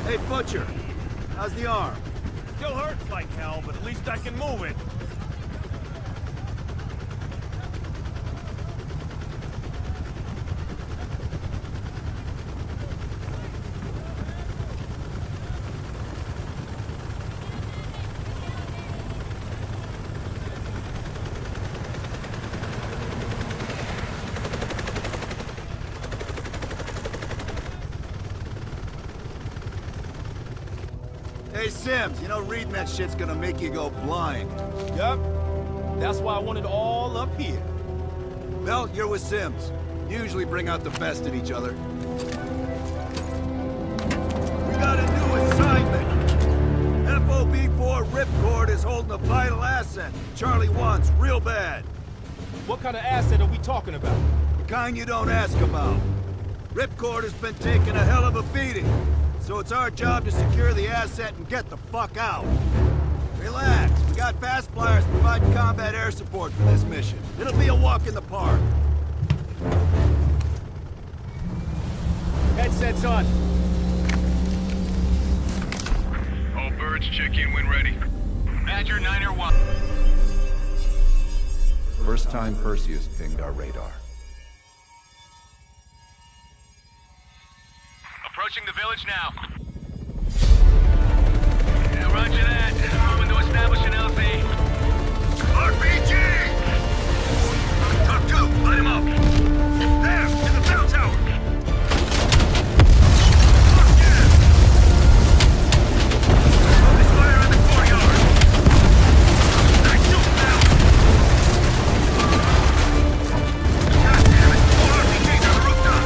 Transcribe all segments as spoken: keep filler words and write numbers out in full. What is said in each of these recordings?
Hey, Butcher. How's the arm? Still hurts like hell, but at least I can move it. Hey, Sims, you know reading that shit's gonna make you go blind. Yup. That's why I want it all up here. Well, you're with Sims. You usually bring out the best in each other. We got a new assignment. F O B four Ripcord is holding a vital asset Charlie wants real bad. What kind of asset are we talking about? The kind you don't ask about. Ripcord has been taking a hell of a beating. So it's our job to secure the asset and get the fuck out. Relax, we got fast flyers providing combat air support for this mission. It'll be a walk in the park. Headsets on. All birds, check in when ready. Badger niner one. First time Perseus pinged our radar. Approaching the village now. Yeah, roger that. Moving to establish an L Z. R P G! Top two, light him up. There, in the bell tower. Lock in. Focus fire in the courtyard. Nice shoot now. God damn it, more R P Gs on the rooftop.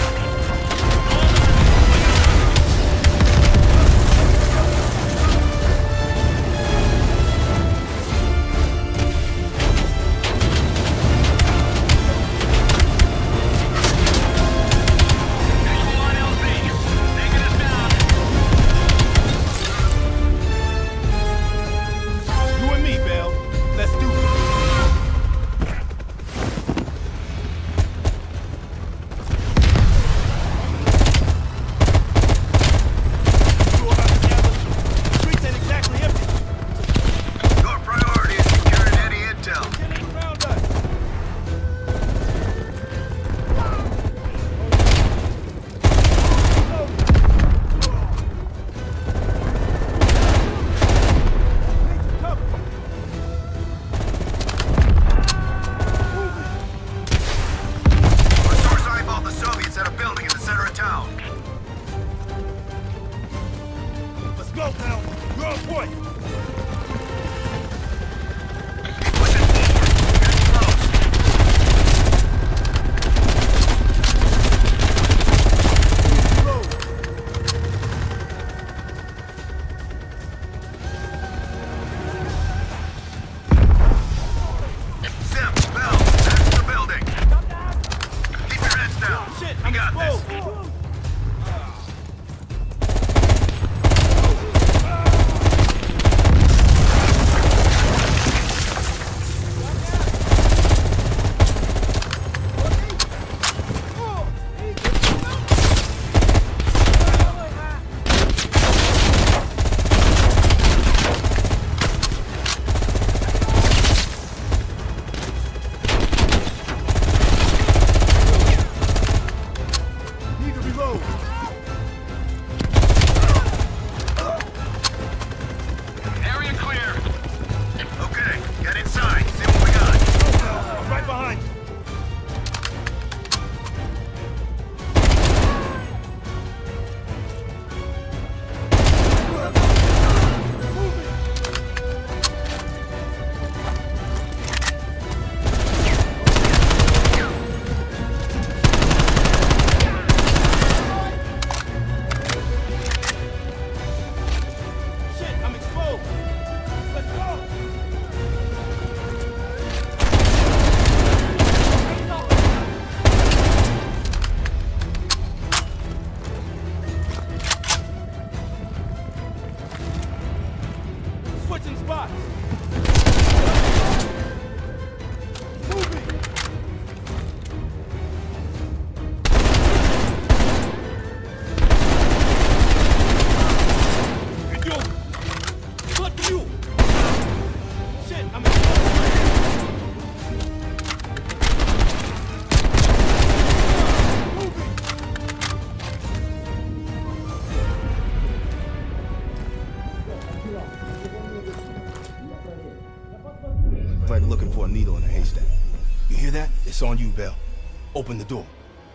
for a needle in a haystack. You hear that? It's on you, Bell. Open the door.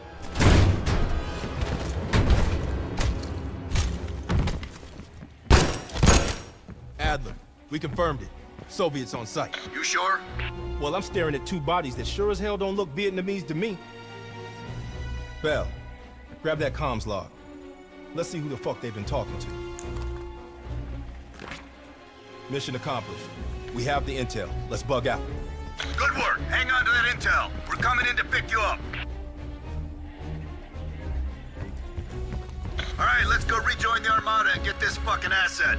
Adler, we confirmed it. Soviets on site. You sure? Well, I'm staring at two bodies that sure as hell don't look Vietnamese to me. Bell, grab that comms log. Let's see who the fuck they've been talking to. Mission accomplished. We have the intel. Let's bug out. Good work. Hang on to that intel. We're coming in to pick you up. All right, let's go rejoin the Armada and get this fucking asset.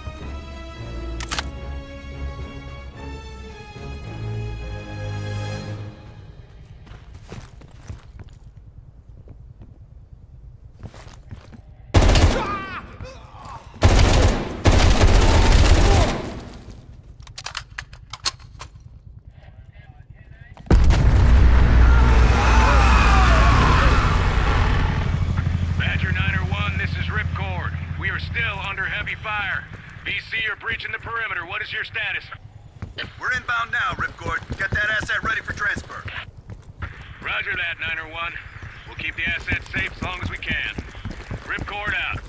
Breaching the perimeter. What is your status? We're inbound now, Ripcord. Get that asset ready for transfer. Roger that, nine oh one. We'll keep the asset safe as long as we can. Ripcord out.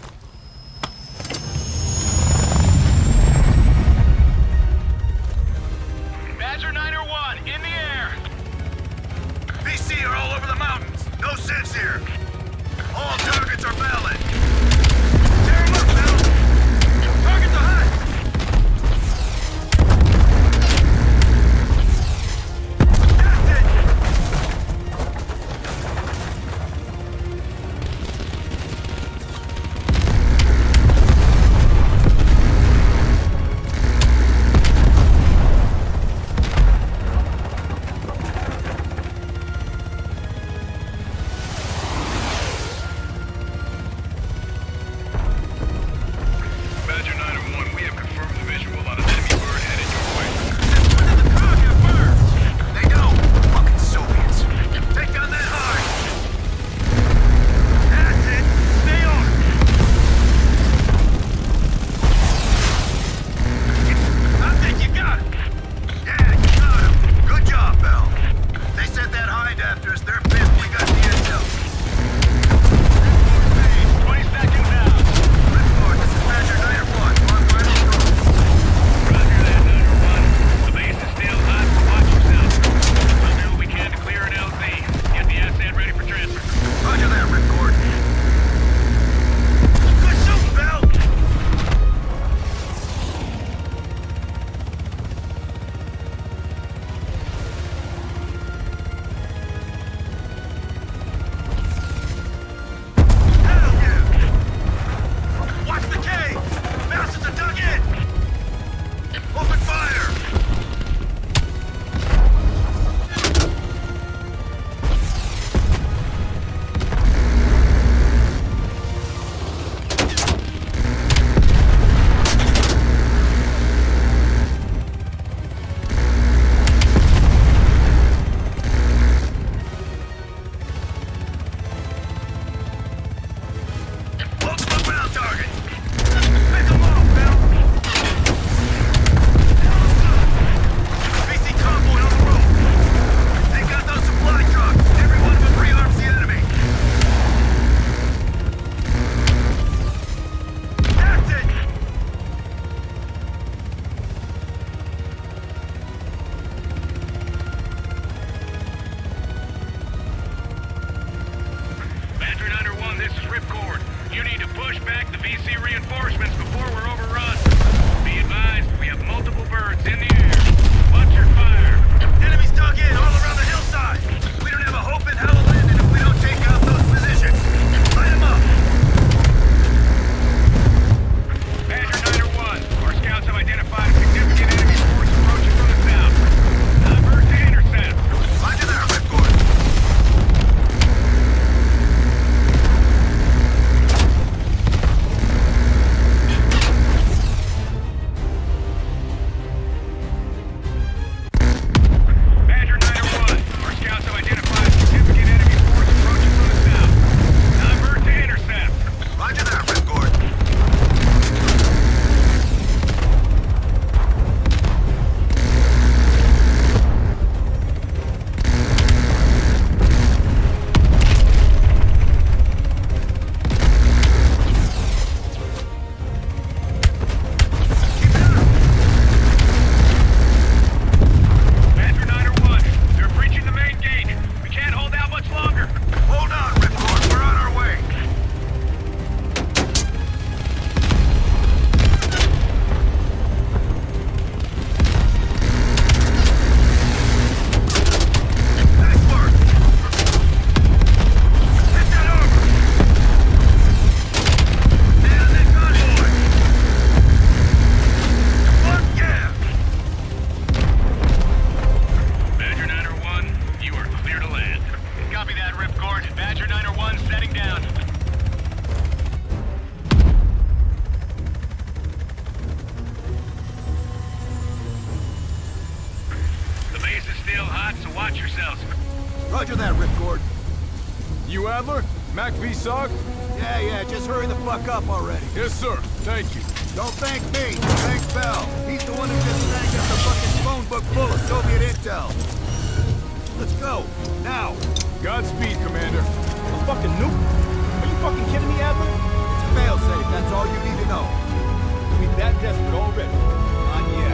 Badger nine oh one, in the air! B C are all over the mountains. No sense here. All targets are valid. Tear them up, Bill. Target the hut. Roger that, Ripcord. You Adler? Mac V S O G? Yeah, yeah, just hurry the fuck up already. Yes, sir. Thank you. Don't thank me, thank Bell. He's the one who just snagged up the fucking phone book full of Soviet intel. Let's go, now. Godspeed, Commander. A fucking nuke? Are you fucking kidding me, Adler? It's a failsafe, that's all you need to know. We that desperate already? Not yet.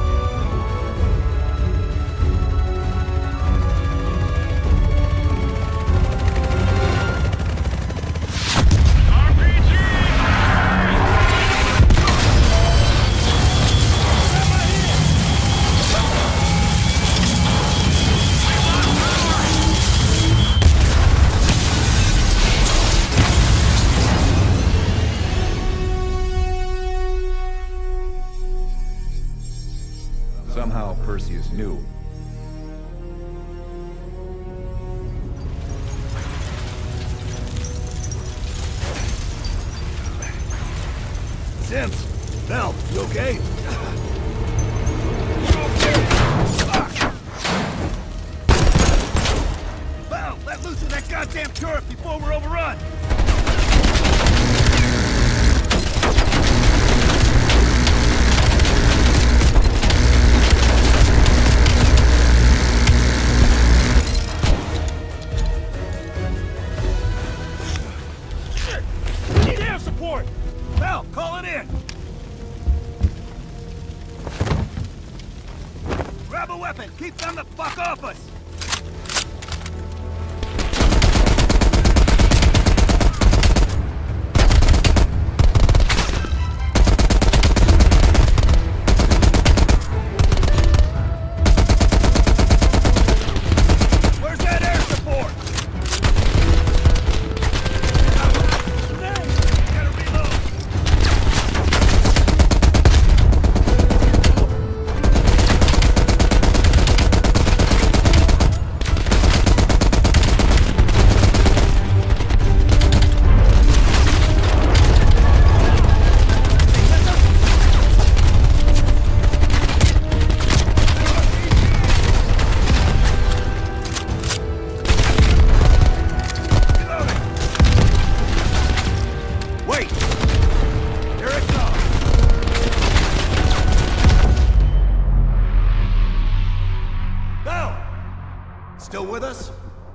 Somehow Perseus knew. Sims, Bell, you okay? Bell, let loose of that goddamn turret before we're overrun! Bell, call it in! Grab a weapon! Keep them the fuck off us! Where's that air support? Still with us?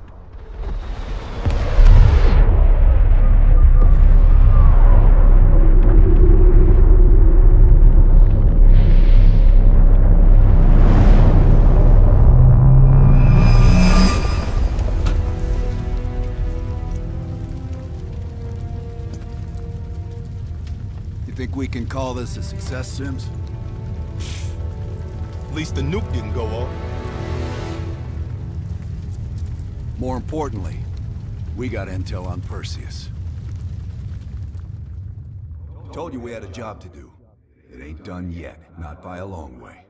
You think we can call this a success, Sims? At least the nuke didn't go off. More importantly, we got intel on Perseus. Told you we had a job to do. It ain't done yet, not by a long way.